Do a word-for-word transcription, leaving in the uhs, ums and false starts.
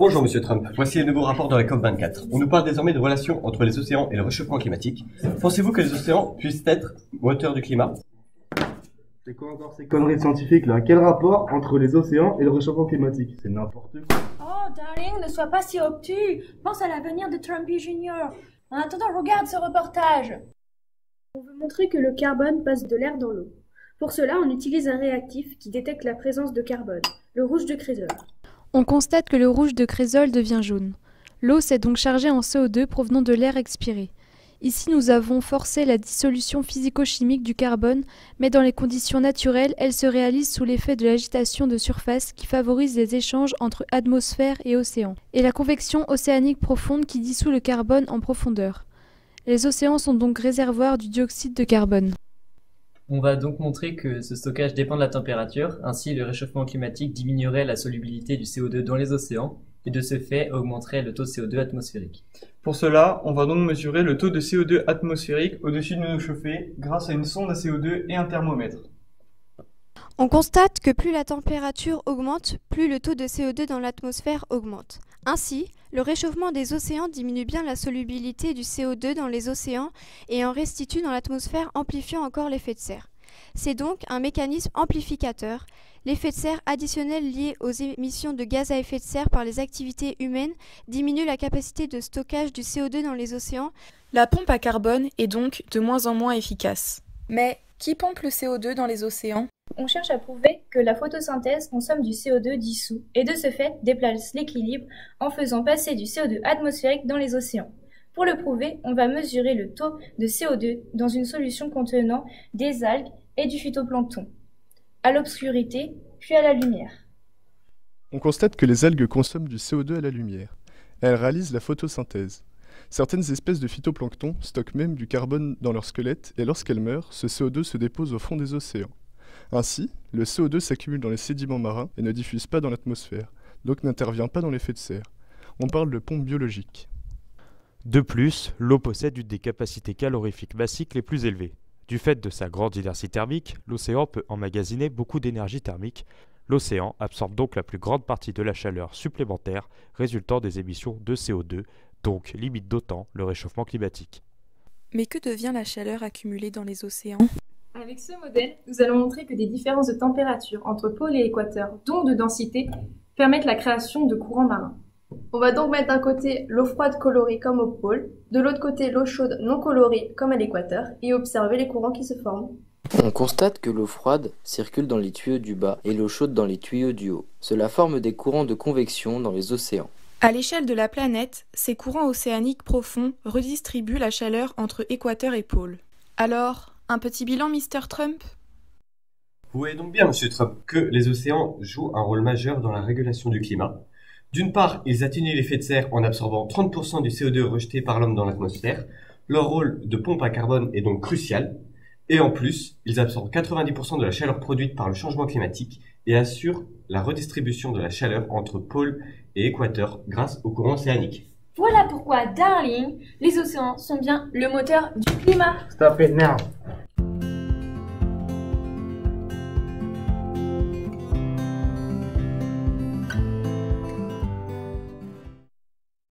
Bonjour Monsieur Trump, voici le nouveau rapport de la COP vingt-quatre. On nous parle désormais de relations entre les océans et le réchauffement climatique. Pensez-vous que les océans puissent être moteurs du climat? C'est quoi encore ces conneries de scientifiques là? Quel rapport entre les océans et le réchauffement climatique? C'est n'importe quoi. Oh, darling, ne sois pas si obtus. Pense à l'avenir de Trumpy junior En attendant, regarde ce reportage. On veut montrer que le carbone passe de l'air dans l'eau. Pour cela, on utilise un réactif qui détecte la présence de carbone, le rouge de Cresol. On constate que le rouge de Cresol devient jaune. L'eau s'est donc chargée en C O deux provenant de l'air expiré. Ici, nous avons forcé la dissolution physico-chimique du carbone, mais dans les conditions naturelles, elle se réalise sous l'effet de l'agitation de surface qui favorise les échanges entre atmosphère et océan, et la convection océanique profonde qui dissout le carbone en profondeur. Les océans sont donc réservoirs du dioxyde de carbone. On va donc montrer que ce stockage dépend de la température, ainsi le réchauffement climatique diminuerait la solubilité du C O deux dans les océans, et de ce fait augmenterait le taux de C O deux atmosphérique. Pour cela, on va donc mesurer le taux de C O deux atmosphérique au-dessus de nos chauffées grâce à une sonde à C O deux et un thermomètre. On constate que plus la température augmente, plus le taux de C O deux dans l'atmosphère augmente. Ainsi, le réchauffement des océans diminue bien la solubilité du C O deux dans les océans et en restitue dans l'atmosphère, amplifiant encore l'effet de serre. C'est donc un mécanisme amplificateur. L'effet de serre additionnel lié aux émissions de gaz à effet de serre par les activités humaines diminue la capacité de stockage du C O deux dans les océans. La pompe à carbone est donc de moins en moins efficace. Mais qui pompe le C O deux dans les océans? On cherche à prouver que la photosynthèse consomme du C O deux dissous et de ce fait déplace l'équilibre en faisant passer du C O deux atmosphérique dans les océans. Pour le prouver, on va mesurer le taux de C O deux dans une solution contenant des algues et du phytoplancton, à l'obscurité puis à la lumière. On constate que les algues consomment du C O deux à la lumière. Elles réalisent la photosynthèse. Certaines espèces de phytoplancton stockent même du carbone dans leur squelette et lorsqu'elles meurent, ce C O deux se dépose au fond des océans. Ainsi, le C O deux s'accumule dans les sédiments marins et ne diffuse pas dans l'atmosphère, donc n'intervient pas dans l'effet de serre. On parle de pompe biologique. De plus, l'eau possède une des capacités calorifiques basiques les plus élevées. Du fait de sa grande inertie thermique, l'océan peut emmagasiner beaucoup d'énergie thermique. L'océan absorbe donc la plus grande partie de la chaleur supplémentaire résultant des émissions de C O deux, donc limite d'autant le réchauffement climatique. Mais que devient la chaleur accumulée dans les océans? Avec ce modèle, nous allons montrer que des différences de température entre pôle et équateur, dont de densité, permettent la création de courants marins. On va donc mettre d'un côté l'eau froide colorée comme au pôle, de l'autre côté l'eau chaude non colorée comme à l'équateur et observer les courants qui se forment. On constate que l'eau froide circule dans les tuyaux du bas et l'eau chaude dans les tuyaux du haut. Cela forme des courants de convection dans les océans. À l'échelle de la planète, ces courants océaniques profonds redistribuent la chaleur entre équateur et pôle. Alors, un petit bilan, Mister Trump? Vous voyez donc bien, Monsieur Trump, que les océans jouent un rôle majeur dans la régulation du climat. D'une part, ils atténuent l'effet de serre en absorbant trente pour cent du C O deux rejeté par l'homme dans l'atmosphère. Leur rôle de pompe à carbone est donc crucial. Et en plus, ils absorbent quatre-vingt-dix pour cent de la chaleur produite par le changement climatique et assurent la redistribution de la chaleur entre pôle et équateur grâce aux courants océaniques. Voilà pourquoi, darling, les océans sont bien le moteur du climat. Stop it now.